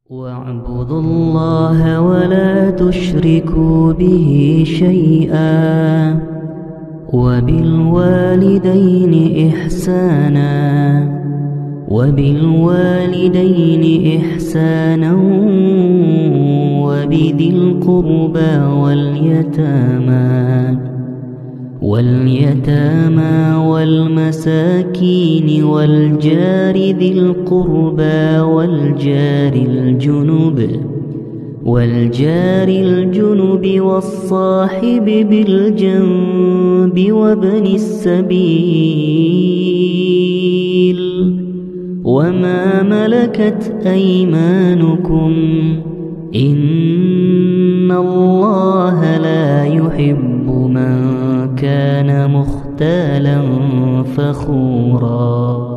واعبدوا الله ولا تشركوا به شيئا وبالوالدين إحسانا وبذي القربى واليتامى والمساكين والجار ذي القربى والجار الجنب والصاحب بالجنب وابن السبيل وما ملكت أيمانكم إن الله لا يحب من كان مختالا فخورا.